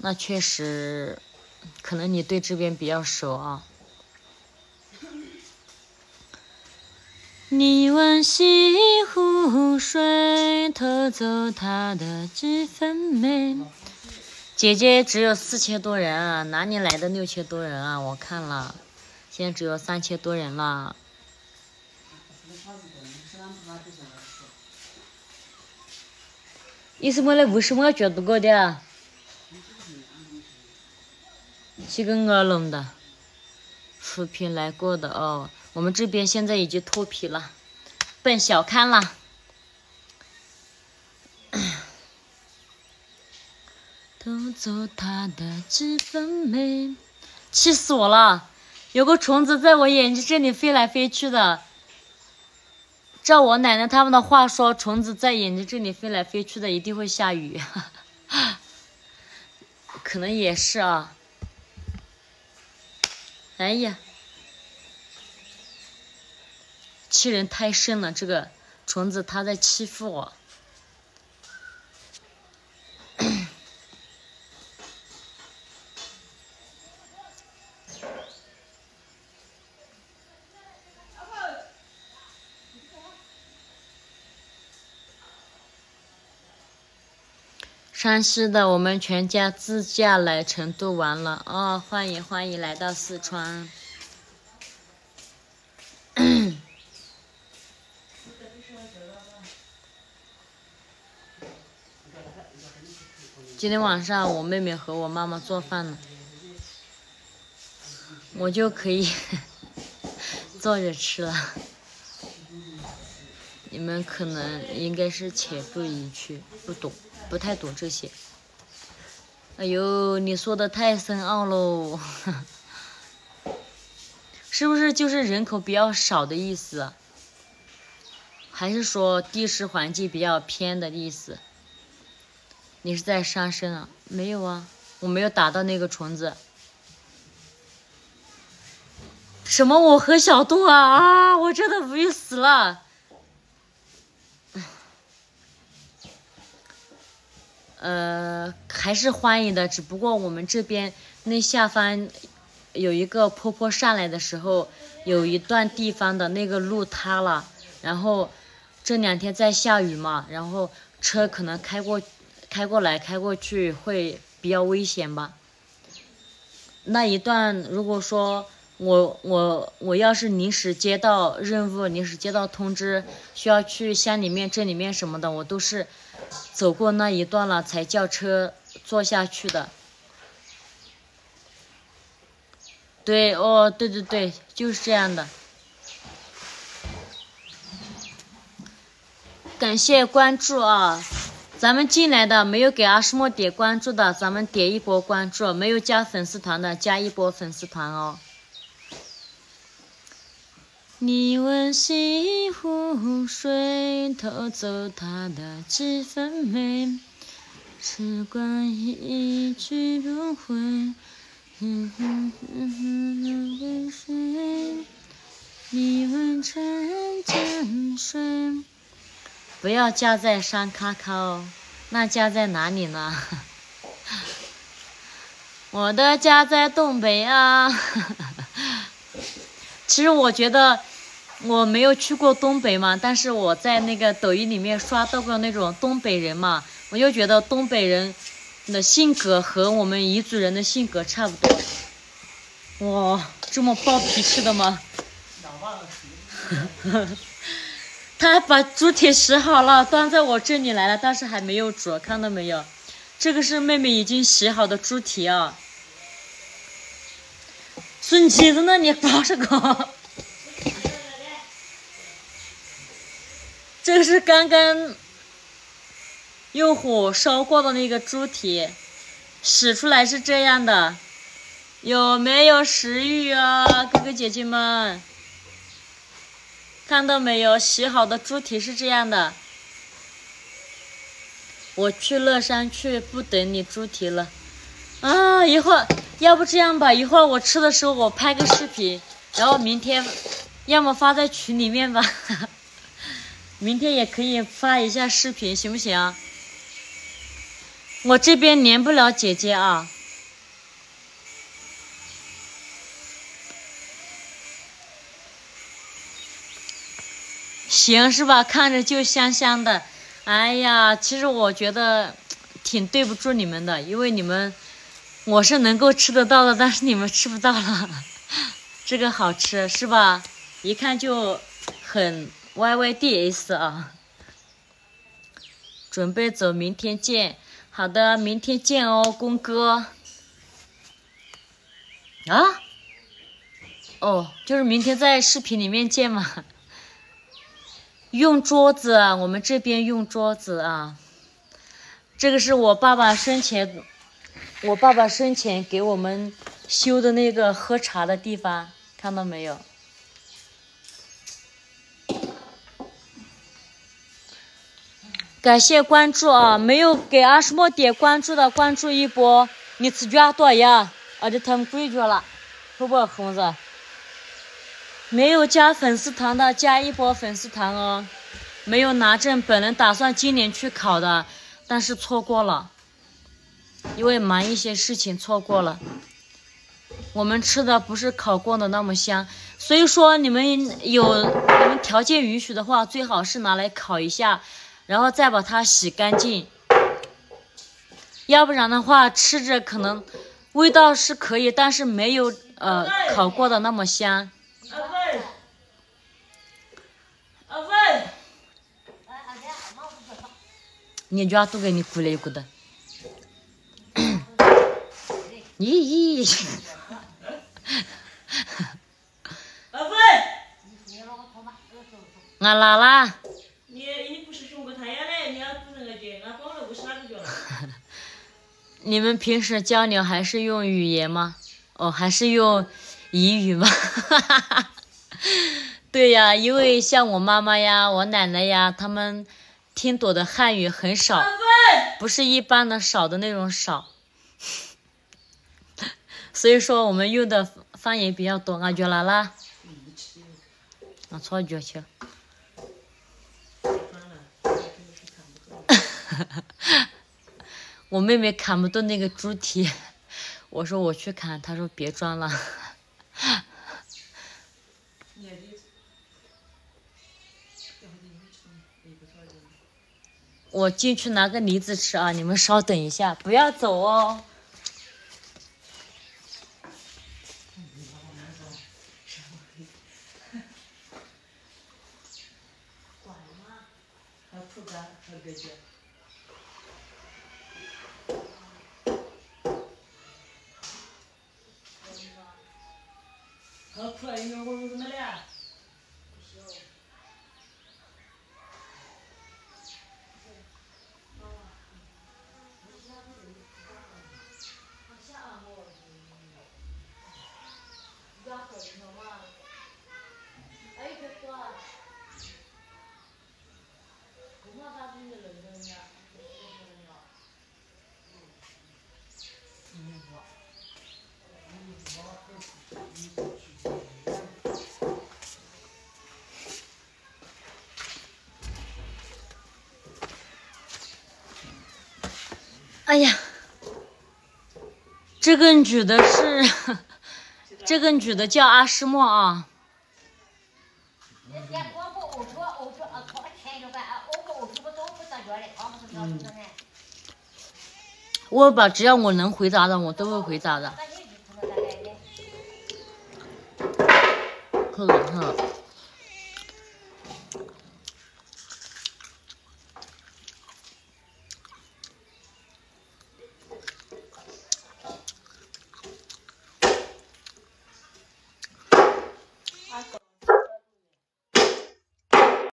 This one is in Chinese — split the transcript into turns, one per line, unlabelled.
那确实，可能你对这边比较熟啊。你问西湖水，偷走它的几分美。姐姐只有4000多人啊，哪里来的6000多人啊？我看了，现在只有3000多人了。你是我的50我觉得过的，几个鹅笼的，扶贫来过的哦。我们这边现在已经脱皮了，奔小康了。偷走它的几分美，气死我了！有个虫子在我眼睛这里飞来飞去的。照我奶奶他们的话说，虫子在眼睛这里飞来飞去的，一定会下雨。可能也是啊。哎呀，欺人太甚了！这个虫子它在欺负我。山西的，我们全家自驾来成都玩了哦，欢迎欢迎来到四川。今天晚上我妹妹和我妈妈做饭呢，我就可以坐着吃了。你们可能应该是且不疑去，不太懂这些。哎呦，你说的太深奥喽，是不是就是人口比较少的意思？还是说地势环境比较偏的意思？你是在杀生啊？没有啊，我没有打到那个虫子。什么？我和小度啊！我真的无语死了。还是欢迎的，只不过我们这边那下方有一个坡坡上来的时候，有一段地方的那个路塌了，然后这2天在下雨嘛，然后车可能开过来开过去会比较危险吧。那一段如果说我要是临时接到任务，临时接到通知，需要去乡里面镇里面什么的，我都是走过那一段了才叫车坐下去的。对哦，对对对，就是这样的。感谢关注啊！咱们进来的没有给阿诗莫点关注的，咱们点一波关注；没有加粉丝团的，加一波粉丝团哦。你问西湖水，偷走它的几分美，时光一去不回。你问春江水，不要加在山卡卡哦，那家在哪里呢？我的家在东北啊。其实我觉得我没有去过东北嘛，但是我在那个抖音里面刷到过那种东北人嘛，我就觉得东北人的性格和我们彝族人的性格差不多。哇，这么暴脾气的吗？他把猪蹄洗好了，端在我这里来了，但是还没有煮，看到没有？这个是妹妹已经洗好的猪蹄啊。孙妻子呢？你搞什么？这个是刚刚用火烧过的那个猪蹄，洗出来是这样的。有没有食欲啊，哥哥姐姐们？看到没有？洗好的猪蹄是这样的。我去乐山去，不等你猪蹄了。啊，一会儿要不这样吧，一会儿我吃的时候我拍个视频，然后明天要么发在群里面吧。明天也可以发一下视频，行不行？我这边连不了姐姐啊。 行是吧？看着就香香的。哎呀，其实我觉得挺对不住你们的，因为你们我是能够吃得到的，但是你们吃不到了。这个好吃是吧？一看就很 YYDS 啊。准备走，明天见。好的，明天见哦，公哥。啊？哦，就是明天在视频里面见嘛。用桌子，我们这边用桌子啊。这个是我爸爸生前给我们修的那个喝茶的地方，看到没有？感谢关注啊！没有给阿什莫点关注的，关注一波。你吃卷多呀？这他们规矩了，会不会红子？没有加粉丝团的，加一波粉丝团哦。没有拿证，本人打算今年去考的，但是错过了，因为忙一些事情错过了。我们吃的不是烤过的那么香，所以说你们条件允许的话，最好是拿来烤一下。然后再把它洗干净，要不然的话吃着可能味道是可以，但是没有烤过的那么香。你家都给你鼓了一股的，咦？俺拉拉。
你不是熊过太阳嘞？你要补那个脚，俺光了不是哪个脚了？
你们平时交流还是用语言吗？哦，还是用彝语吗？对呀，因为像我妈妈呀、我奶奶呀，他们听懂的汉语很少，不是一般的少的那种少。所以说我们用的方言比较多。俺觉拉拉，俺错觉去。我妹妹砍不动那个猪蹄，我说我去砍，她说别装了。我进去拿个梨子吃啊，你们稍等一下，不要走哦。好可爱，我怎么了？哎呀，这个女的是，这个女的叫阿诗莫啊。我把只要我能回答的，我都会回答的。可冷了。